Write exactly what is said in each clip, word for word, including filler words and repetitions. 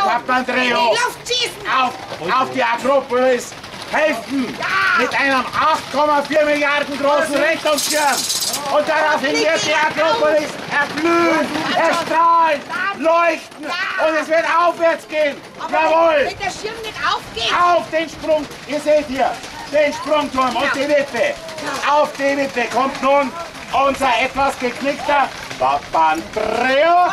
Papandreou auf, auf die Akropolis helfen ja. mit einem acht Komma vier Milliarden großen Rettungsschirm. Und daraufhin wird die Akropolis erblühen, erstrahlen, leuchten und es wird aufwärts gehen. Aber Jawohl! wenn der Schirm nicht aufgeht. Auf den Sprung, ihr seht hier, den Sprungturm und die Wippe. Auf die Wippe kommt nun unser etwas geknickter Papandreou.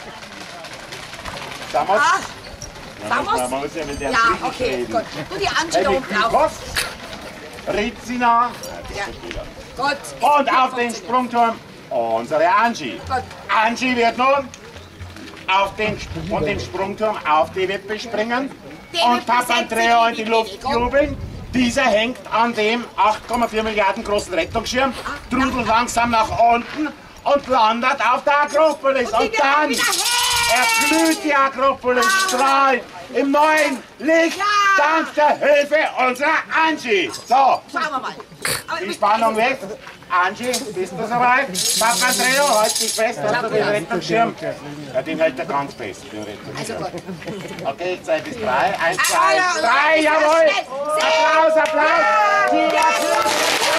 Samos? Samos? Man muss ja mit der Ja, okay, gut. Du die Angie da unten auf. Rizina. Ja. Gut. Und auf den Sprungturm unsere Angie. Gut. Angie wird nun auf den, von dem Sprungturm auf die Wippe springen und Papandreou in die Luft jubeln. Dieser hängt an dem acht Komma vier Milliarden großen Rettungsschirm, trudelt langsam nach unten und landet auf der Akropolis. Und, und dann erglüht die Akropolis, strahlt im neuen Licht, ja. dank der Hilfe unserer Angie. So, schauen wir mal. die Spannung weg. Angie, bist du soweit? Papandreou, halt dich fest, hast du den Rettungsschirm? Ja, den hält er ganz fest, den Rettungsschirm. Also gut. Okay, Zeit ist drei. Eins, zwei, drei, jawohl! Applaus, Applaus! Die Applaus!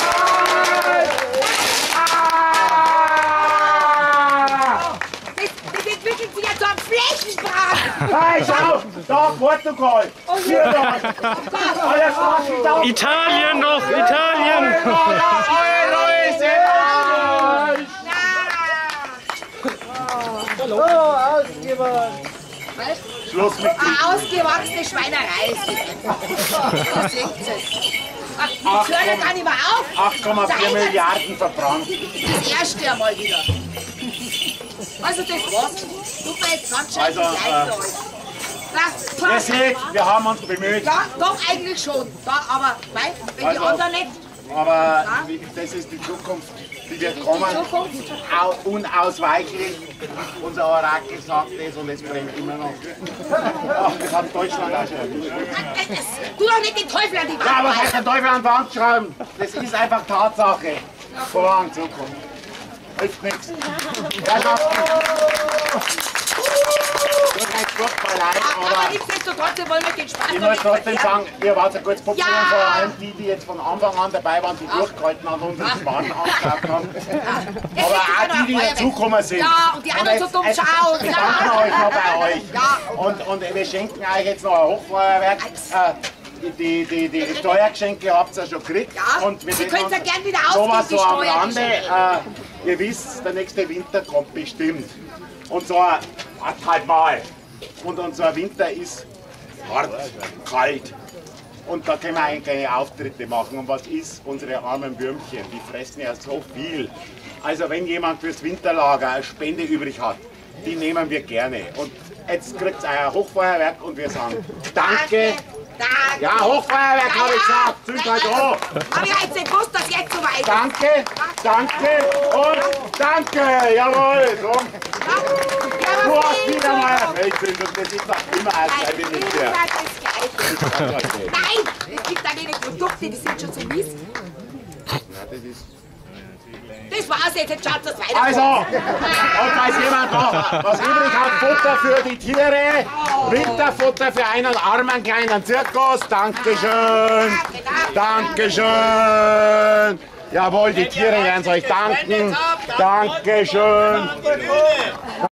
Das entwickelt sich ja zu einem Flächenbrand! Hey, schau! Da, Portugal! Hier dort! Italien noch! Italien! Euro ist im Arsch! Oh, ausgewachsen! Schluss mit Eine ausgewachsene Schweinerei ist das einfach. Da singt es. Ich höre gar nicht mehr auf. acht Komma vier Milliarden verbrannt. Das erste einmal wieder. Also das war's. Tut mir jetzt ganz schön Also, leid für äh, euch. Ihr seht, wir haben uns bemüht. Ja, doch eigentlich schon. Da, aber mei, wenn Also, die anderen nicht. Aber das ist die Zukunft, die wird kommen. Zukunft. Au- Unausweichlich. Unser Orakel sagt es und es brennt immer noch. Ach, das hat Deutschland auch schon erwischt. Tu doch nicht den Teufel an die Wand. Ja, was heißt der Teufel an die Wand schreiben? Das ist einfach Tatsache. Vorhang Zukunft. Hilft nichts. Herrschaften. Tut mir furchtbar leid, Aber aber nichtsdestotrotz wollen wir den Spaß ich noch muss nicht trotzdem verlieren. sagen, ihr wart ein gutes Publikum, Ja. vor allem die, die jetzt von Anfang an dabei waren, die durchgehalten haben und uns Schmarrn angeschaut haben. Aber auch die, die dazugekommen sind. Ja, und die anderen so jetzt- dumm jetzt schauen. bedanken wir euch noch bei euch. Ja. Und, und wir schenken euch jetzt noch ein Hochfeuerwerk. Äh, die, die, die Steuergeschenke habt ihr ja schon gekriegt. Ja, Und wir ihr werden könnt's ja uns gern wieder sowas ausgeben, so die am Rande. Steuergeschenke. Äh, ihr wisst, der nächste Winter kommt bestimmt. Und so ein, halt mal. Und unser Winter ist hart, kalt. Und da können wir eigentlich keine Auftritte machen. Und was ist? Unsere armen Würmchen, die fressen ja so viel. Also wenn jemand fürs Winterlager eine Spende übrig hat, die nehmen wir gerne. Und jetzt kriegt ihr ein Hochfeuerwerk und wir sagen Danke. Danke. Ja, Hochfeuerwerk habe ich gesagt. Zünd halt hoch. Hab ich jetzt nicht gewusst, dass jetzt so weit ist. Danke, danke und danke. Jawohl. So. Du hast wieder mal ein Feldzünd und das ist doch immer ein Nein, Teil mit immer dir. das Gleiche. Nein, es gibt da wenig Produkte, die sind schon so mies. Das war's jetzt, jetzt schaut das weiter. Also, und falls jemand noch was übrig hat, Futter für die Tiere, Winterfutter für einen armen kleinen Zirkus, Dankeschön, Dankeschön. Jawohl, die Tiere werden es euch danken, Dankeschön.